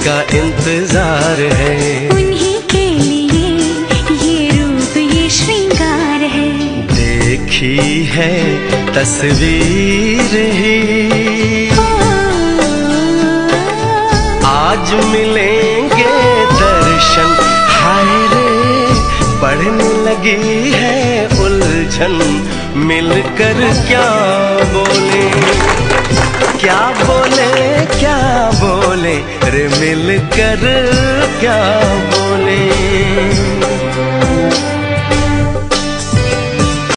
जिनका इंतजार है, उन्हीं के लिए ये रूप ये श्रृंगार है। देखी है तस्वीर ही, आज मिलेंगे दर्शन। हाय रे बढ़ने लगी है उलझन, मिलकर क्या बोले, क्या बोले, क्या बोले रे, मिलकर क्या बोले।